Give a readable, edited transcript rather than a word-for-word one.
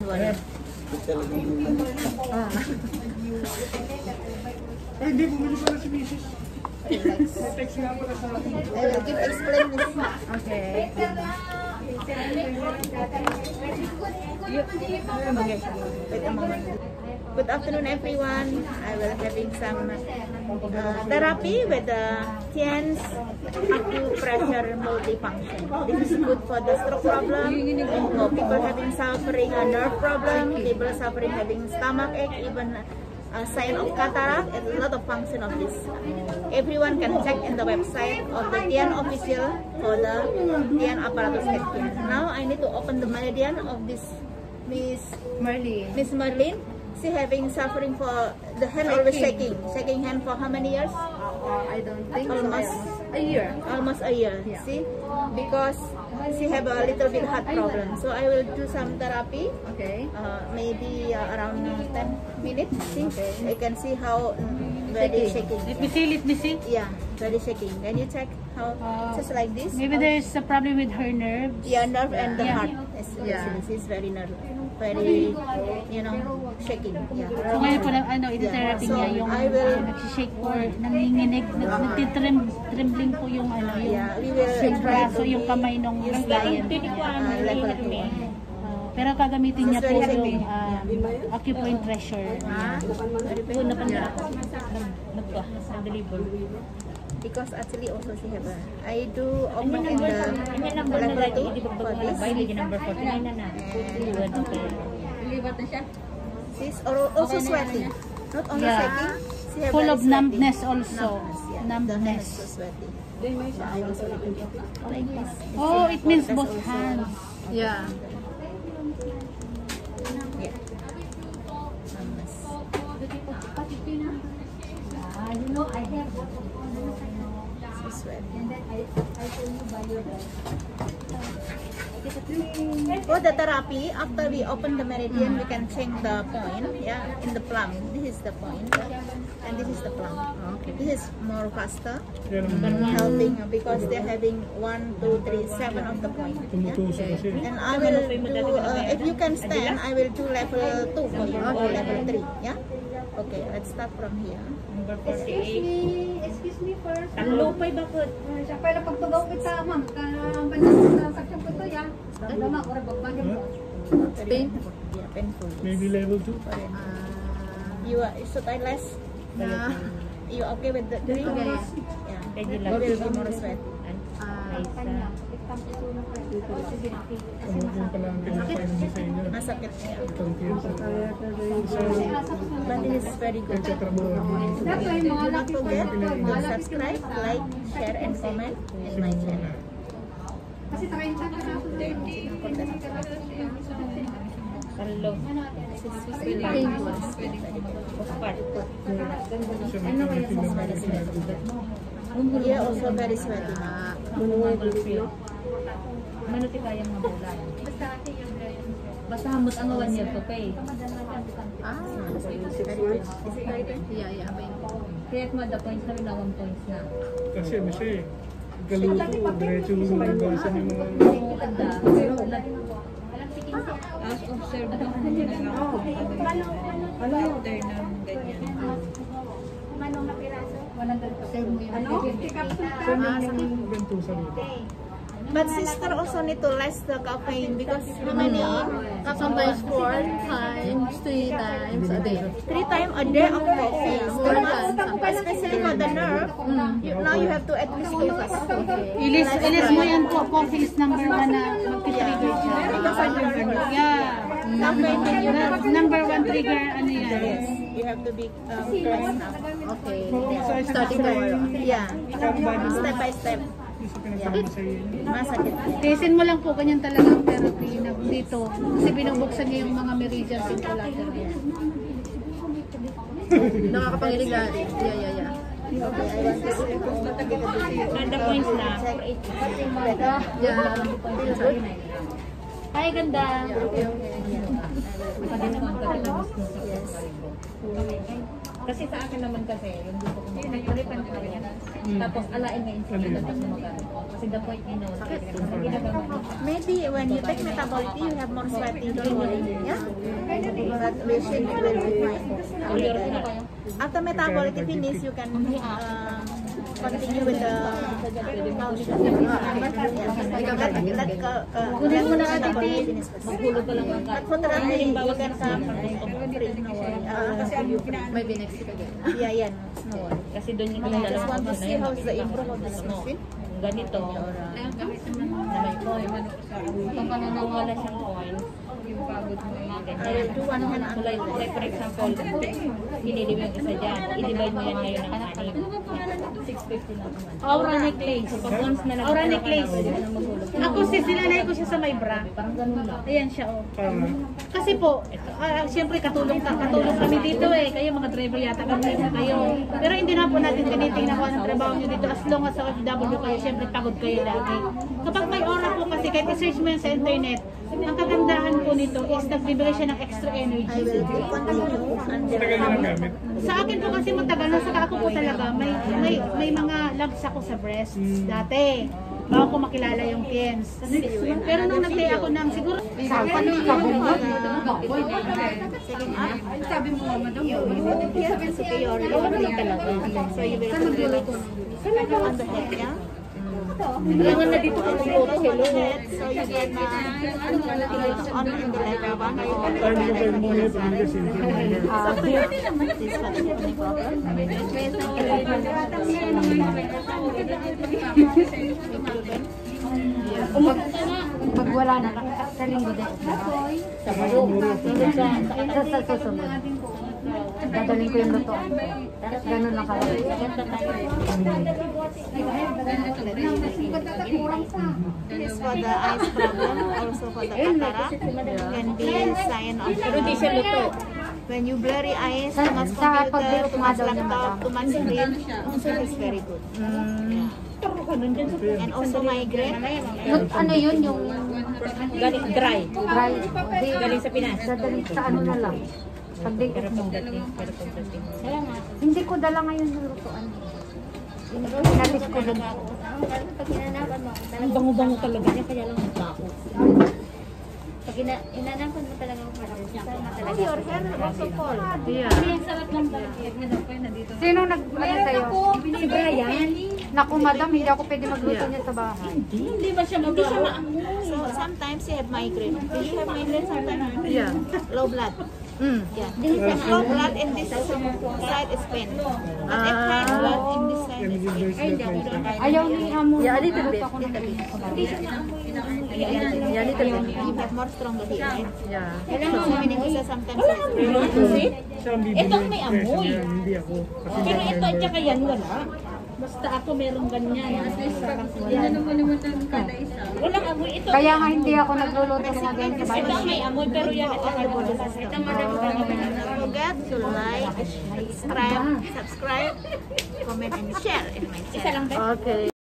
Ayan. Ay, hindi, bumili pala si Mrs. May text nga pala sa akin. I will give explanation. Okay. Wait a moment. Good afternoon, everyone. I will having some therapy with the Tian's acupressure multifunction. This is good for the stroke problem, for people having suffering a nerve problem, people suffering having stomach ache, even a sign of cataract, and a lot of function of this. Everyone can check in the website of the Tian official for the Tian apparatus scan. Now I need to open the meridian of this Miss Merlin. She having suffering for the hand always shaking hand for how many years? I don't think Almost a year. Almost a year. Yeah. See, because she have a little bit heart problem. So I will do some therapy. Okay. Maybe around 10 minutes. See, I can see how very shaking. Let me see. Yeah, very shaking. Can you check how just like this? Maybe there's a problem with her nerves. Yeah, nerve and the Yeah. heart. She's very nerve, very shaking. Yeah. So ngayon po lang i-therapy So, niya yung I will- nagsishake or nanginginig, nagtitrembling po yung Yeah, we will yung try braso, to yung kamay nung client. level 2. Pero gagamitin niya po This is very yung heavy. acupuncture. Nag-deliver. Because actually also she have I do open in the level 2 for this. Number 49 na. She's also sweating. Not only Yeah. shaking, she have Full very of sweating. numbness also. Yeah. Numbness. The hand is so sweaty. So I also like this. Oh, it means both hands. Yeah. Yeah. Numbness. So sweaty. For the therapy, after we open the meridian, we can change the point. Yeah, in the plum. This is the point, and this is the plum. Okay. This is more faster, helping because they're having 1, 2, 3, 7 of the point. Yeah? Tumutusok kasi. And I will do. If you can stand, I will do level 2 for you or level 3. Yeah. Okay. Let's start from here. Excuse me first. Lupay bakit? Siya pala pagtugaw kita, ma'am. Kanang sa saksyon ko to, ya. Dama, ora bagbagin ko. Painful. Yeah, painful. Maybe level 2. You should I less? Yeah. You okay with the 3? Okay. Yeah. You will be more sweaty. Ano kung pala ang pinapay mo sa inyo? Masakit siya. Itong cancer. But it is very good. Nagtatrabaho. That's why Do mga not lapis ko, forget mga to lapis ko. subscribe, like, share, and comment in my channel. Kasi 30 ka na ako. 30. Hello. Painful. Siya may kamating na mga sinabi. Yeah, also very sweaty. Manuti kayang mabulan. Basta hamot ang 1 year to pay. Yeah, painful. Create mo the points na rin na 1 points na. Kasi ano siya eh. Galuto, diretso lugasan yung mga... As observed na ano nila na pattern ng ganyan. Manong na piraso. 100% mo yun. Ano? Pick up Saan yung ganito sa luto? But sister also need to less the caffeine because how many? Sometimes 4 times, 3 times a day. 3 times a day of coffee. More than sometimes. Especially for the nerve, now you have to at least give us. Ilis mo yung coffee is number 1 na mag-trigger siya. Yeah. Number 1 trigger, ano yan? Yes, you have to be pressed now. Okay. Starting tomorrow. Yeah, step by step. Isa pinagsabi sa iyo. Masakit. Tesin mo lang po, ganyan talaga ang therapy na dito. Kasi binubuksan niya yung mga meridian circulator niya. Nakakapanginig na. Yeah. Okay, I want to see Nanda points na. Yeah. Ay, ganda. Okay. Yeah. Pwede naman ka Yes. Kasi sa akin naman kasi, yung gusto ko mag-tripan ko rin. Tapos alain na insulin tapos magkano. Kasi the point you know, Maybe when you take metabolic, you have more sweating, don't worry. Yeah? But vision will be fine. After metabolic finish, you can continue with the kunin mo na natin maghulog ka lang ng but for therapy, you can come May binex ka din. yeah, yan. kasi doon yung I just want to see how the improve of the skin. ganito na may point. Kung wala siyang point, yung pagod mo yung mga I will do one hand So, like for example, hinili mo yung isa dyan, i-divide mo yan ngayon ng anim. 650 lang naman. Aura necklace. So, pag once na Aura necklace. Ako silanay ko siya sa may bra. parang ganun lang. Ayan siya, oh. Kasi po, siyempre katulong kami dito eh. Kayo mga driver yata kami na kayo. Pero hindi na po natin tinitingnan kung anong trabaho nyo dito. As long as sa OFW kayo, siyempre pagod kayo lagi. Kapag may aura po kasi, kahit i-search mo yan sa internet, ang kagandahan po nito is nagbibigay siya ng extra I energy. will continue until Sa akin po kasi matagal na saka ako po talaga, may mga labs ako sa breasts dati. Bago ko makilala yung Kens. Pero nung nag-tay ako ng siguro, second up, Sabi mo, madam, superior talaga. So you will continue on the head, yeah? Kailangan na dito ka mag-photo, hello. So you can on in the letter 1 or this pag wala na, sa linggo din. Sa susunod. Dadaling ko yung luto. Ganun lang kaya. This is for the eyes problem, also for the cataract. Can be sign of Pero di siya luto. when you blurry eyes, too much Sa computer, pag-develop too nga much daw niya, laptop, madam. too much screen, also is very good. And also migraine. Ano yun yung Galing dry. dry? Galing sa Pinas. Dadaling sa ano na lang. Pag-day Pero off mo. pagdating. Hindi ko dala ngayon yung lutuan. Inalis ko din. Ang bango-bango talaga niya, kaya lang nagbaho. Pag inanapan mo talaga ako para Oh, your hair also fall. Sino ano sa'yo? Si Brian. Naku, madam, hindi ako pwede magluto niya sa bahay. Hindi ba siya mabaho? So sometimes you have migraine. Do you have migraine sometimes? yeah. Low blood. Yeah. Low blood in this side is pain. But if high blood in this side is pain. Ayaw ni Amo. Yeah, a little bit. Yeah, little bit. You have more stronger here. Yeah. So meaning isa sometimes it's pain. Ito ang may amoy. Hindi ako. Pero ito at saka yan, wala. Basta ako merong ganyan. Walang amoy ito. Kaya nga hindi ako nagluluto ng mga ganyan sa Ito bahay. ang may amoy, pero yan at saka wala. Don't forget to like, subscribe, comment and share in my channel. Isa lang ba? Okay.